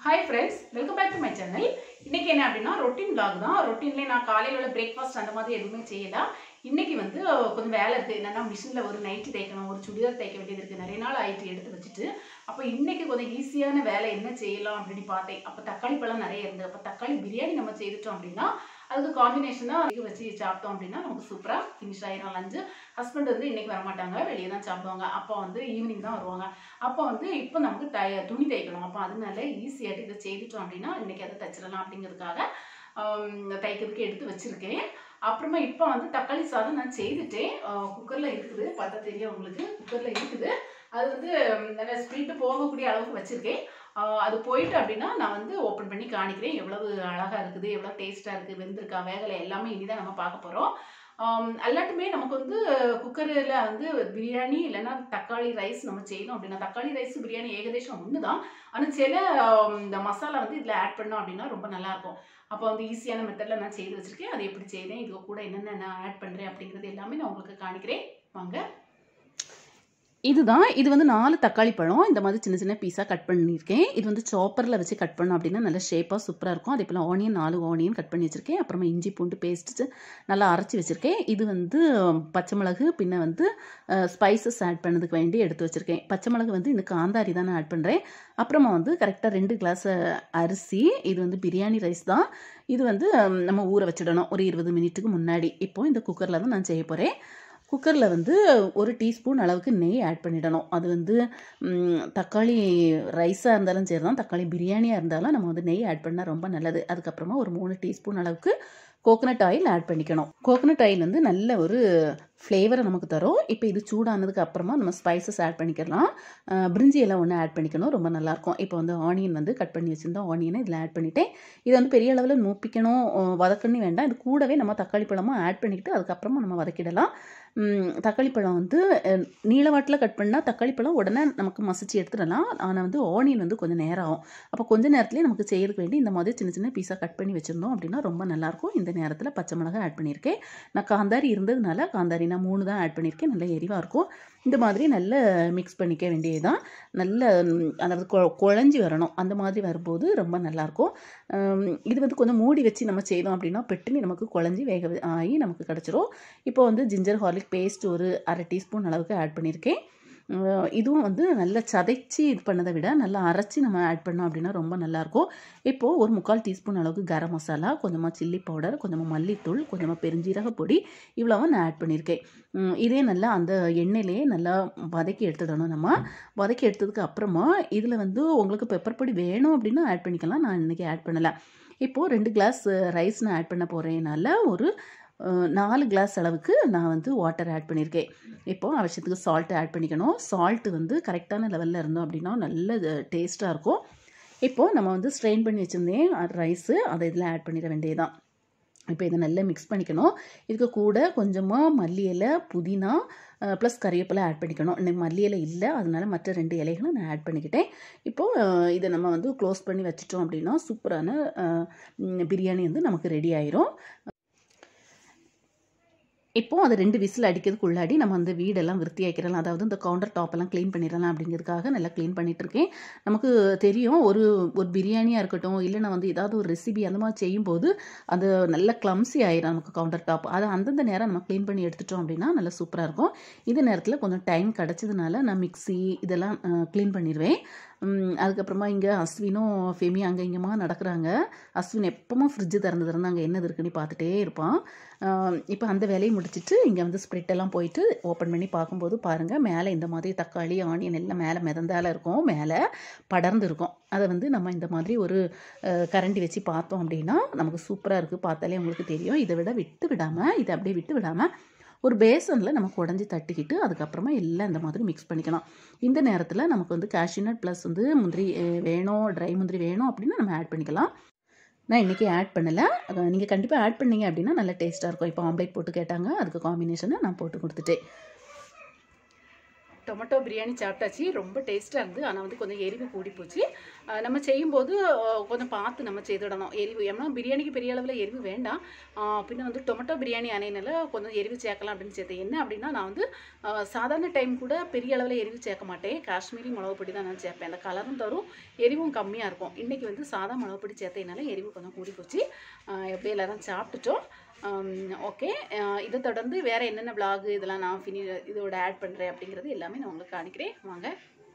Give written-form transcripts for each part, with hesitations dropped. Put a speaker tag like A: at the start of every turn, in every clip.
A: Hi friends, welcome back to my channel. இன்னைக்கு என்ன அப்படினா ரொட்டீன் vlog தான். ரொட்டீன்ல நான் காலையில உள்ள பிரேக்ஃபாஸ்ட் அந்த மாதிரி எதுவுமே செய்யல. இன்னைக்கு வந்து கொஞ்சம் வேலை இருக்கு. என்னன்னா மிஷின்ல ஒரு நைட்டி தைக்கணும், ஒரு சுடிதார் தைக்க வேண்டியது இருக்கு. நிறைய நாள் ஆயிட்டு எடுத்து வச்சிட்டு. அப்ப இன்னைக்கு கொஞ்சம் ஈஸியான வேலை என்ன செய்யலாம் அப்படினு பார்த்தேன். அப்ப தக்காளி பழம் நிறைய இருந்தது. அப்ப தக்காளி பிரியாணி நம்ம செய்துட்டோம் அப்படினா அதுக்கு காம்பினேஷனா இது வச்சு சாப்பிட்டோம் அப்படினா நமக்கு சூப்பரா ஃபினிஷ் ஆயிரும் லஞ்ச். ஹஸ்பண்ட் வந்து இன்னைக்கு வர மாட்டாங்க. வெளிய தான் சாப்பிடுவாங்க. அப்பா வந்து ஈவினிங் தான் வருவாங்க. அப்ப வந்து இப்போ நமக்கு துணி தைக்கணும். அப்ப அதனால ஈஸியாட்டு இத செய்துட்டோம் அப்படினா இன்னைக்கு அதை தச்சிரலாம் அப்படிங்கிறதுக்காக தைக்கிறதுக்கு எடுத்து வச்சிருக்கேன். அப்புறமா இப்போ வந்து தக்காளி சாதம் நான் செய்துட்டேன். குக்கர்ல இருக்குது. பார்த்தா தெரியும் உங்களுக்கு. குக்கர்ல இருக்குது. அது வந்து நல்ல ஸ்பீட் போகக்கூடிய அளவுக்கு வச்சிருக்கேன். அது போயிட்டு அப்படினா நான் வந்து ஓபன் பண்ணி காணிக்கிறேன். எவ்வளவு அழகா இருக்குது, எவ்வளவு டேஸ்டா இருக்கு, வெந்திருக்கா, வேகல எல்லாமே இனிதான் நம்ம பார்க்க போறோம். எல்லாத்துமே நமக்கு வந்து குக்கர்ல வந்து பிரியாணி இல்லைன்னா தக்காளி ரைஸ் நம்ம செய்யணும் அப்படின்னா தக்காளி ரைஸ் பிரியாணி ஏகதேசம் ஒன்று தான். ஆனால் சில இந்த மசாலா வந்து இதில் ஆட் பண்ணோம் அப்படின்னா ரொம்ப நல்லாயிருக்கும். அப்போ வந்து ஈஸியான மெத்தடில் நான் செய்து வச்சுருக்கேன். அதை எப்படி செய்தேன், இது கூட என்னென்ன நான் ஆட் பண்ணுறேன் அப்படிங்கிறது எல்லாமே நான் உங்களுக்கு காணிக்கிறேன். வாங்க. இதுதான். இது வந்து 4 தக்காளி பழம் இந்த மாதிரி சின்ன சின்ன பீஸாக கட் பண்ணியிருக்கேன். இது வந்து சாப்பரில் வச்சு கட் பண்ணோம் அப்படின்னா நல்ல ஷேப்பாக சூப்பராக இருக்கும். அதே போல் ஆனியன் 4 ஆனியன் கட் பண்ணி வச்சுருக்கேன். அப்புறமா இஞ்சி பூண்டு பேஸ்ட்டு நல்லா அரைச்சி வச்சுருக்கேன். இது வந்து பச்சை மிளகு பின்ன வந்து ஸ்பைசஸ் ஆட் பண்ணதுக்கு வேண்டி எடுத்து வச்சுருக்கேன். பச்சை மிளகு வந்து இந்த காந்தாரி தான் நான் ஆட் பண்ணுறேன். அப்புறமா வந்து கரெக்டாக 2 கிளாஸ் அரிசி. இது வந்து பிரியாணி ரைஸ் தான். இது வந்து நம்ம ஊற வச்சிடணும் ஒரு 20 மினிட்டுக்கு முன்னாடி. இப்போது இந்த குக்கரில் தான் நான் செய்ய போகிறேன். குக்கரில் வந்து 1 டீஸ்பூன் அளவுக்கு நெய் ஆட் பண்ணிடணும். அது வந்து தக்காளி ரைஸாக இருந்தாலும் சரி தான், தக்காளி பிரியாணியாக இருந்தாலும் நம்ம வந்து நெய் ஆட் பண்ணால் ரொம்ப நல்லது. அதுக்கப்புறமா ஒரு 3 டீஸ்பூன் அளவுக்கு கோகனட் ஆயில் ஆட் பண்ணிக்கணும். கோகனட் ஆயில் வந்து நல்ல ஒரு ஃப்ளேவரை நமக்கு தரும். இப்போ இது சூடானதுக்கு அப்புறமா நம்ம ஸ்பைசஸ் ஆட் பண்ணிக்கலாம். பிரிஞ்சி எல்லாம் ஒன்று ஆட் பண்ணிக்கணும், ரொம்ப நல்லாயிருக்கும். இப்போ வந்து ஆனியன் வந்து கட் பண்ணி வச்சுருந்தோம். ஆனியனை இதில் ஆட் பண்ணிவிட்டேன். இதை வந்து பெரிய அளவில் மூப்பிக்கணும், வதக்கணும் வேண்டாம். இது கூடவே நம்ம தக்காளி பழமும் ஆட் பண்ணிக்கிட்டு அதுக்கப்புறமா நம்ம வதக்கிடலாம். தக்காளி பழம் வந்து நீளவாட்டில் கட் பண்ணால் தக்காளி பழம் உடனே நமக்கு மசிச்சு எடுத்துடலாம். ஆனால் வந்து ஆனியன் வந்து கொஞ்சம் நேரம் ஆகும். அப்போ கொஞ்சம் நேரத்துலேயே நமக்கு செய்யறதுக்கு வேண்டி இந்த மாதிரி சின்ன சின்ன பீஸாக கட் பண்ணி வச்சுருந்தோம் அப்படின்னா ரொம்ப நல்லாயிருக்கும். இந்த நேரத்தில் பச்சை மிளகாய் ஆட் பண்ணியிருக்கேன். நான் காந்தாரி இருந்ததுனால காந்தாரி நான் 3 தான் ஆட் பண்ணியிருக்கேன். நல்ல எரிவாக இருக்கும். இந்த மாதிரி நல்ல மிக்ஸ் பண்ணிக்க வேண்டியதுதான். நல்ல அதாவது குழஞ்சி வரணும். அந்த மாதிரி வரும்போது ரொம்ப நல்லாயிருக்கும். இது வந்து கொஞ்சம் மூடி வச்சு நம்ம செய்தோம் அப்படின்னா பெட்டுன்னு நமக்கு குழஞ்சி வேக ஆகி நமக்கு கிடச்சிரும். இப்போ வந்து ஜிஞ்சர் ஹார்லிக் பேஸ்ட் ஒரு 1/2 டீஸ்பூன் அளவுக்கு ஆட் பண்ணியிருக்கேன். இதுவும் வந்து நல்லா சதைச்சி இது பண்ணதை விட நல்லா அரைச்சி நம்ம ஆட் பண்ணோம் அப்படின்னா ரொம்ப நல்லாயிருக்கும். இப்போது ஒரு 3/4 டீஸ்பூன் அளவுக்கு கரம் மசாலா, கொஞ்சமாக சில்லி பவுடர், கொஞ்சமாக மல்லித்தூள், கொஞ்சமாக பெருஞ்சீரக பொடி இவ்வளவு நான் ஆட் பண்ணியிருக்கேன். இதே நல்லா அந்த எண்ணெயிலேயே நல்லா வதக்கி எடுத்துடணும். நம்ம வதக்கி எடுத்ததுக்கு அப்புறமா இதில் வந்து உங்களுக்கு பெப்பர் பொடி வேணும் அப்படின்னா ஆட் பண்ணிக்கலாம். நான் இன்றைக்கி ஆட் பண்ணலை. இப்போது 2 கிளாஸ் ரைஸ் நான் ஆட் பண்ண போகிறேனால ஒரு 4 கிளாஸ் அளவுக்கு நான் வந்து வாட்டர் ஆட் பண்ணியிருக்கேன். இப்போது அவசியத்துக்கு சால்ட்டு ஆட் பண்ணிக்கணும். சால்ட்டு வந்து கரெக்டான லெவலில் இருந்தோம் அப்படின்னா நல்ல டேஸ்ட்டாக இருக்கும். இப்போது நம்ம வந்து ஸ்ட்ரெயின் பண்ணி வச்சுருந்தேன் ரைஸு, அதை இதில் ஆட் பண்ணிட வேண்டியதுதான். இப்போ இதை நல்லா மிக்ஸ் பண்ணிக்கணும். இதுக்கு கூட கொஞ்சமாக மல்லி இலை, புதினா ப்ளஸ் கறிவேப்பிலை ஆட் பண்ணிக்கணும். இன்னைக்கு மல்லி இலை இல்லை, அதனால மற்ற 2 இலைகளும் நான் ஆட் பண்ணிக்கிட்டேன். இப்போது இதை நம்ம வந்து க்ளோஸ் பண்ணி வச்சிட்டோம் அப்படின்னா சூப்பரான பிரியாணி வந்து நமக்கு ரெடி ஆயிரும். இப்போது அது 2 விசில் அடிக்கிறதுக்குள்ளாடி நம்ம அந்த வீடெல்லாம் விருத்தியாக்கிடலாம். அதாவது இந்த கவுண்டர் டாப்பெல்லாம் க்ளீன் பண்ணிடலாம் அப்படிங்கிறதுக்காக நல்லா க்ளீன் பண்ணிகிட்ருக்கேன். நமக்கு தெரியும் ஒரு பிரியாணியாக இருக்கட்டும், இல்லைனா வந்து ஏதாவது ஒரு ரெசிபி அந்த மாதிரி செய்யும்போது அது நல்ல கிளம்ஸி ஆயிடும் நமக்கு கவுண்டர் டாப். அதை அந்தந்த நேரம் நம்ம க்ளீன் பண்ணி எடுத்துட்டோம் அப்படின்னா நல்லா சூப்பராக இருக்கும். இந்த நேரத்தில் கொஞ்சம் டைம் கிடச்சதுனால நான் மிக்ஸி இதெல்லாம் க்ளீன் பண்ணிடுவேன். அதுக்கப்புறமா இங்கே அஸ்வினும் ஃபெமி அங்கே இங்கேமா நடக்கிறாங்க. அஸ்வின் எப்பவும் ஃப்ரிட்ஜு திறந்து அங்கே என்னது இருக்குன்னு பார்த்துட்டே இருப்பான். இப்போ அந்த வேலையை முடிச்சுட்டு இங்கே வந்து ஸ்ப்ரிட்டெல்லாம் போயிட்டு ஓப்பன் பண்ணி பார்க்கும்போது பாருங்கள், மேலே இந்த மாதிரி தக்காளி ஆனியன் எல்லாம் மேலே மிதந்தால இருக்கும், மேலே படர்ந்து இருக்கும். அதை வந்து நம்ம இந்த மாதிரி ஒரு கரண்டி வச்சு பார்த்தோம் அப்படின்னா நமக்கு சூப்பராக இருக்குது. பார்த்தாலே உங்களுக்கு தெரியும். இதை இதை அப்படியே விட்டு விடாமல் ஒரு பேசனில் நமக்கு உடஞ்சி தட்டிக்கிட்டு அதுக்கப்புறமா எல்லாம் இந்த மாதிரி மிக்ஸ் பண்ணிக்கலாம். இந்த நேரத்தில் நமக்கு வந்து கேஷ்யூநட் ப்ளஸ் வந்து முந்திரி வேணும், ட்ரை முந்திரி வேணும் அப்படின்னா நம்ம ஆட் பண்ணிக்கலாம். நான் இன்றைக்கி ஆட் பண்ணலை. நீங்கள் கண்டிப்பாக ஆட் பண்ணிங்க அப்படின்னா நல்ல டேஸ்ட்டாக இருக்கும். இப்போ ஆம்லேட் போட்டு கேட்டாங்க, அதுக்கு காம்பினேஷனை நான் போட்டு கொடுத்துட்டேன். டொமேட்டோ பிரியாணி சாப்பிட்டாச்சு. ரொம்ப டேஸ்ட்டாக இருந்து. ஆனால் வந்து கொஞ்சம் எரிவு கூடி போச்சு. நம்ம செய்யும்போது கொஞ்சம் பார்த்து நம்ம செய்திடணும். எரிவு ஏன்னா பிரியாணிக்கு பெரிய அளவில் எரிவு வேண்டாம். பின்ன வந்து டொமேட்டோ பிரியாணி ஆனையினால கொஞ்சம் எரிவு சேர்க்கலாம் அப்படின்னு சேர்த்தேன். என்ன அப்படின்னா நான் வந்து சாதாரண டைம் கூட பெரிய அளவில் எரிவு சேர்க்க மாட்டேன். காஷ்மீரி மிளகு பொடி தான் நான் சேர்ப்பேன். அந்த கலரும் தரும், எரிவும் கம்மியாக இருக்கும். இன்றைக்கி வந்து சாதா மிளகு பொடி சேர்த்ததுனால எரிவு கொஞ்சம் கூடி போச்சு. எப்படியும் எல்லோரும் சாப்பிட்டுட்டோம். ஓகே, இதை தொடர்ந்து வேறு என்னென்ன விளாகு இதெல்லாம் நான் இதோட ஆட் பண்ணுறேன் அப்படிங்கிறது எல்லாமே நான் உங்களுக்கு காணிக்கிறேன் வாங்க.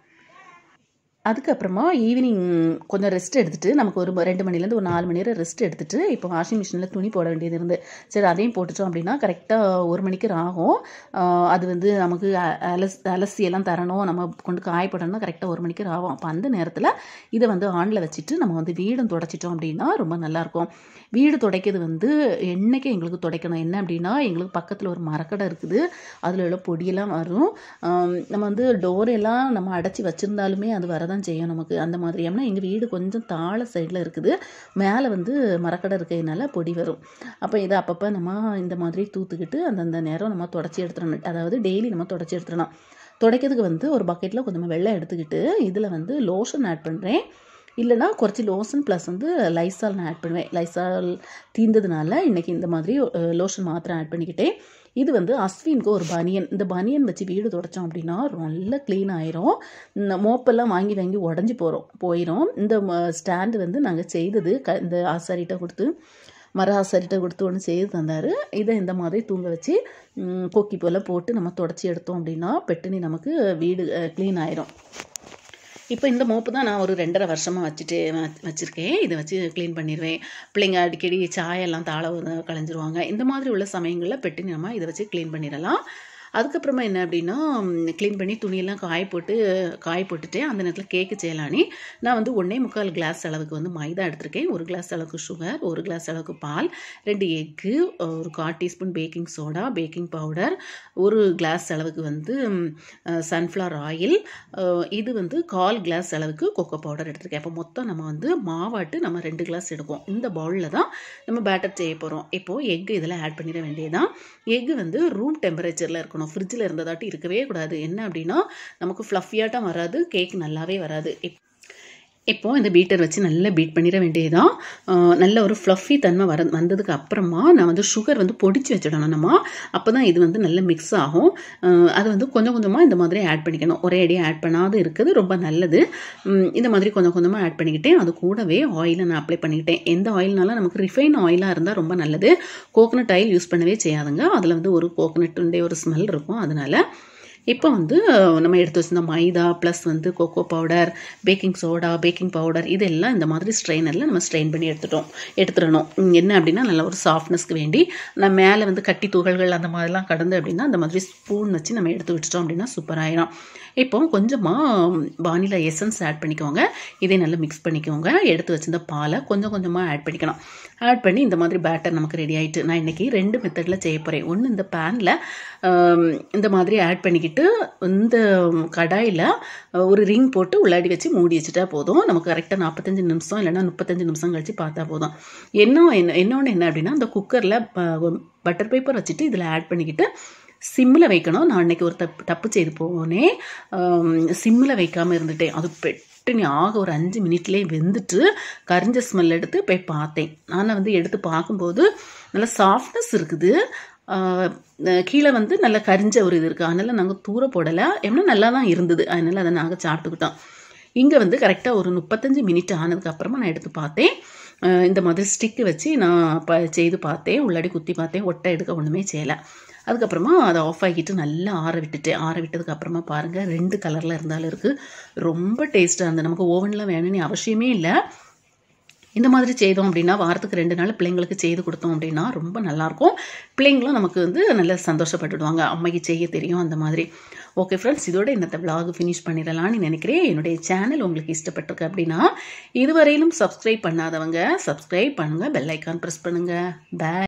A: அதுக்கப்புறமா ஈவினிங் கொஞ்சம் ரெஸ்ட் எடுத்துகிட்டு நமக்கு ஒரு 2 மணிலேருந்து ஒரு 4 மணி நேரம் ரெஸ்ட் எடுத்துகிட்டு இப்போ வாஷிங் மிஷினில் துணி போட வேண்டியது இருந்து சரி அதையும் போட்டுட்டோம் அப்படின்னா கரெக்டாக 1 மணிக்கு ஆகும். அது வந்து நமக்கு அலசியெல்லாம் தரணும், நம்ம கொண்டு காயப்படணும்னா கரெக்டாக 1 மணிக்கு ஆகும். அப்போ அந்த நேரத்தில் இதை வந்து ஆனில் வச்சுட்டு நம்ம வந்து வீடும் துடைச்சிட்டோம் அப்படின்னா ரொம்ப நல்லாயிருக்கும். வீடு துடைக்கிறது வந்து என்றைக்கும் எங்களுக்கு துடைக்கணும். என்ன அப்படின்னா எங்களுக்கு பக்கத்தில் ஒரு மரக்கடை இருக்குது, அதில் உள்ள பொடியெல்லாம் வரும். நம்ம வந்து டோரெல்லாம் நம்ம அடைச்சி வச்சுருந்தாலுமே அது வரதான் செய்யும் நமக்கு அந்த மாதிரி. ஏன்னா எங்கள் வீடு கொஞ்சம் தாழ சைடில் இருக்குது, மேலே வந்து மரக்கடை இருக்கிறதுனால பொடி வரும். அப்போ இதை அப்பப்போ நம்ம இந்த மாதிரி தூத்துக்கிட்டு அந்தந்த நேரம் நம்ம துடைச்சி எடுத்துடணும். அதாவது டெய்லி நம்ம துடைச்சி எடுத்துடணும். துடைக்கிறதுக்கு வந்து ஒரு பக்கெட்டில் கொஞ்சம் வெள்ளை எடுத்துக்கிட்டு இதில் வந்து லோஷன் ஆட் பண்ணுறேன். இல்லைனா குறைச்சி லோஷன் ப்ளஸ் வந்து லைசால் நான் ஆட் பண்ணுவேன். லைசால் தீர்ந்ததுனால இன்றைக்கி இந்த மாதிரி லோஷன் மாத்திரம் ஆட் பண்ணிக்கிட்டேன். இது வந்து அஸ்வினுக்கு ஒரு பனியன். இந்த பனியன் வச்சு வீடு துடைச்சோம் அப்படின்னா நல்லா க்ளீன் ஆயிரும். மோப்பெல்லாம் வாங்கி வாங்கி உடஞ்சி போயிடும். இந்த ஸ்டாண்டு வந்து நாங்கள் செய்தது இந்த ஆசாரிகிட்ட கொடுத்து மர ஆசாரிகிட்ட கொடுத்து ஒன்று செய்து தந்தார். இதை இந்த மாதிரி தூங்க வச்சு கொக்கி போல் போட்டு நம்ம துடைச்சி எடுத்தோம் அப்படின்னா பெட்டுனி நமக்கு வீடு க்ளீன் ஆயிரும். இப்போ இந்த மோப்பு தான் நான் ஒரு 2.5 வருஷமாக வச்சுருக்கேன். இதை வச்சு க்ளீன் பண்ணிடுவேன். பிள்ளைங்க அடிக்கடி சாயெல்லாம் தாழ களைஞ்சிருவாங்க. இந்த மாதிரி உள்ள சமயங்களில் பெட்டு நம்ம இதை வச்சு க்ளீன் பண்ணிடலாம். அதுக்கப்புறமா என்ன அப்படின்னா க்ளீன் பண்ணி துணியெல்லாம் காய போட்டுட்டு அந்த நேரத்தில் கேக்கு செய்யலானே நான் வந்து 1.25 கிளாஸ் அளவுக்கு வந்து மைதா எடுத்திருக்கேன். 1 கிளாஸ் அளவுக்கு சுகர், 1 கிளாஸ் அளவுக்கு பால், 2 எக்கு, ஒரு 1/4 teaspoon baking soda, baking powder, 1 glass அளவுக்கு வந்து சன்ஃப்ளவர் ஆயில், இது வந்து 1/4 கிளாஸ் அளவுக்கு கொக்கோ பவுடர் எடுத்திருக்கேன். அப்போ மொத்தம் நம்ம வந்து மாவாட்டு நம்ம 2 கிளாஸ் எடுக்கும். இந்த பவுலில் தான் நம்ம பேட்டர் செய்ய போகிறோம். இப்போது எக்கு இதில் ஆட் பண்ணிட வேண்டியதுதான். எக்கு வந்து ரூம் டெம்பரேச்சரில் இருக்கணும். ஃப்ரிட்ஜில் இருந்ததாட்டி இருக்கவே கூடாது. என்ன அப்படின்னா நமக்கு ஃப்ளஃபியாட்டம் வராது, கேக் நல்லாவே வராது. இப்போ இந்த பீட்டர் வச்சு நல்லா பீட் பண்ணிட வேண்டியதுதான். நல்ல ஒரு ஃப்ளஃபி தன்மை வந்ததுக்கு அப்புறமா நான் வந்து சுகர் வந்து பொடிச்சு வச்சிடணும் நம்ம. அப்போ தான் இது வந்து நல்லா மிக்ஸ் ஆகும். அது வந்து கொஞ்சம் கொஞ்சமாக இந்த மாதிரி ஆட் பண்ணிக்கணும். ஒரே அடியாக ஆட் பண்ணாத இருக்குது ரொம்ப நல்லது. இந்த மாதிரி கொஞ்சம் கொஞ்சமாக ஆட் பண்ணிக்கிட்டேன். அது கூடவே ஆயிலை நான் அப்ளை பண்ணிக்கிட்டேன். எந்த ஆயில்னாலும் நமக்கு ரிஃபைன் ஆயிலாக இருந்தால் ரொம்ப நல்லது. கோகனட் ஆயில் யூஸ் பண்ணவே செய்யாதுங்க. அதில் வந்து ஒரு கோகனட்டுடைய ஒரு ஸ்மெல் இருக்கும். அதனால இப்போ வந்து நம்ம எடுத்து வச்சிருந்த மைதா ப்ளஸ் வந்து cocoa powder, baking soda, baking powder இதெல்லாம் இந்த மாதிரி ஸ்ட்ரெயினரில் நம்ம ஸ்ட்ரெயின் பண்ணி எடுத்துடணும். என்ன அப்படின்னா நல்ல ஒரு சாஃப்ட்னஸ்க்கு வேண்டி நான் மேலே வந்து கட்டி துகள்கள் அந்த மாதிரிலாம் கடந்து அப்படின்னா அந்த மாதிரி ஸ்பூன் வச்சு நம்ம எடுத்து விட்டுட்டோம் அப்படின்னா சூப்பர் ஆயிரும். இப்போ கொஞ்சமாக வானிலா எசன்ஸ் ஆட் பண்ணிக்கோங்க. இதை நல்லா மிக்ஸ் பண்ணிக்கோங்க. எடுத்து வச்சிருந்த பாலை கொஞ்சம் கொஞ்சமாக ஆட் பண்ணிக்கணும். ஆட் பண்ணி இந்த மாதிரி பேட்டர் நமக்கு ரெடி ஆகிட்டு. நான் இன்றைக்கி 2 மெத்தடில் செய்ய போகிறேன். ஒன்று இந்த பேனில் இந்த மாதிரி ஆட் பண்ணிக்கிட்டு இந்த கடாயில் ஒரு ரிங் போட்டு உள்ளாடி வச்சு மூடி வச்சுட்டா போதும். நமக்கு கரெக்டாக 45 நிமிஷம் இல்லைன்னா 35 நிமிஷம் கழிச்சு பார்த்தா போதும். இன்னொன்று என்ன அப்படின்னா இந்த குக்கரில் பட்டர் பேப்பர் வச்சுட்டு இதில் ஆட் பண்ணிக்கிட்டு சிம்மில் வைக்கணும். நான் அன்றைக்கி ஒரு தப்பு செய்து போனேன். சிம்மில் வைக்காமல் இருந்துட்டேன். அது பெட்டு ஆக ஒரு 5 மினிட்லேயே வெந்துட்டு கரிஞ்ச ஸ்மெல் எடுத்து போய் பார்த்தேன். நான் வந்து எடுத்து பார்க்கும்போது நல்லா சாஃப்ட்னஸ் இருக்குது. கீழே வந்து நல்லா கரிஞ்ச ஒரு இது இருக்குது. அதனால் நாங்கள் தூர போடலை. ஏன்னா நல்லா தான் இருந்தது. அதனால் அதை நாங்கள் சாப்பிட்டுக்கிட்டோம். இங்கே வந்து கரெக்டாக ஒரு 35 மினிட் ஆனதுக்கப்புறமா நான் எடுத்து பார்த்தேன். இந்த மாதிரி ஸ்டிக்கு வச்சு நான் செய்து பார்த்தேன். உள்ளாடி குத்தி பார்த்தேன். ஒட்டை எடுக்க ஒன்றுமே செய்யலை. அதுக்கப்புறமா அதை ஆஃப் ஆகிட்டு நல்லா ஆற விட்டதுக்கு அப்புறமா பாருங்கள் 2 கலரில் இருந்தாலும் இருக்குது. ரொம்ப டேஸ்ட்டாக இருந்தது. நமக்கு ஓவன்லாம் வேணும்னு அவசியமே இல்லை. இந்த மாதிரி செய்தோம் அப்படின்னா வாரத்துக்கு 2 நாள் பிள்ளைங்களுக்கு செய்து கொடுத்தோம் அப்படின்னா ரொம்ப நல்லாயிருக்கும். பிள்ளைங்களும் நமக்கு வந்து நல்லா சந்தோஷப்பட்டுடுவாங்க. அம்மைக்கு செய்ய தெரியும் அந்த மாதிரி. ஓகே ஃப்ரெண்ட்ஸ், இதோட இந்த விளாக் ஃபினிஷ் பண்ணிடலான்னு நினைக்கிறேன். என்னுடைய சேனல் உங்களுக்கு இஷ்டப்பட்டிருக்கு அப்படின்னா இதுவரையிலும் சப்ஸ்கிரைப் பண்ணாதவங்க சப்ஸ்கிரைப் பண்ணுங்கள், பெல் ஐக்கான் ப்ரெஸ் பண்ணுங்கள். பாய்.